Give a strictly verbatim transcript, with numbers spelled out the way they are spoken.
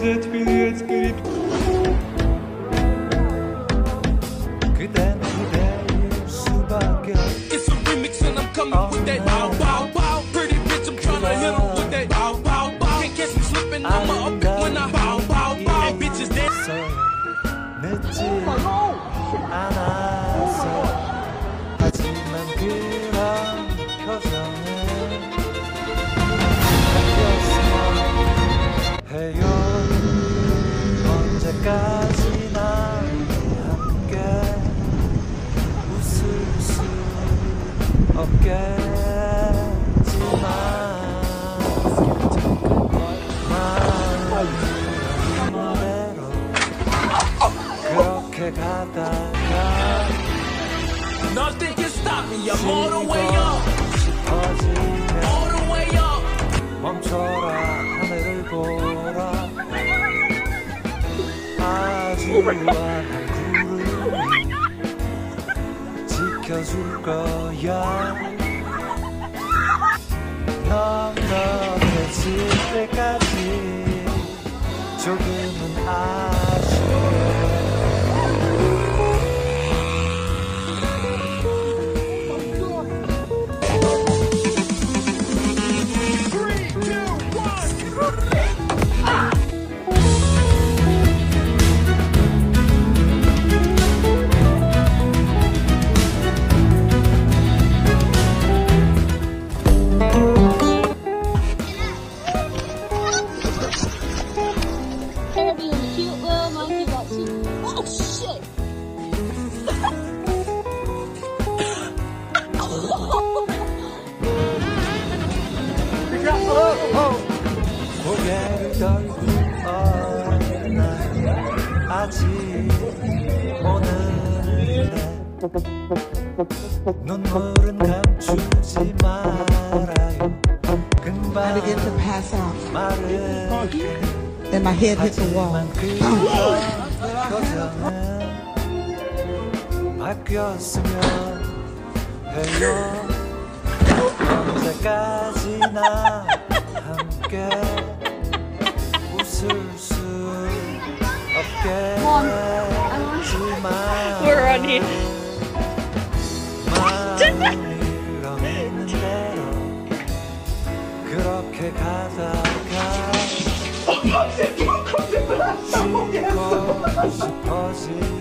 spirit, spirit, spirit. 그댄 그대일 수밖에. It's a remix and I'm coming with that wow, wow, wow. Pretty bitch, I'm tryna hit 'em with that wow, wow, wow. Can't catch me slipping, I'ma up it when I wow, wow, wow. Bitches dance. 늦지 않았어. 하지만 그런 표정은 바뀌었으면 해요. 언제까지나 함께 웃을 수 없겠지만 마음대로 그렇게 가다가 Nothing can stop me, I'm all the way up. 싶어지면 All the way up. 멈춰라 하늘을 보라. 아주 환한 구름이 지켜줄 거야. 넉넉해질 때까지 조금은 아쉬워. Kirby was a cute little monkey that she. Oh shit! 고개를 떨고 어린 날 아직 오늘인데 눈물은 감추지 말아요. 금방 I began to pass out. 마르게 Then my head hit the wall. 표정은 바뀌었으면 해요. 언제까지나 함께 웃을 수 없겠지만 We're on here. 마음이 없는 대로 그렇게 가다가 쉬고 싶어지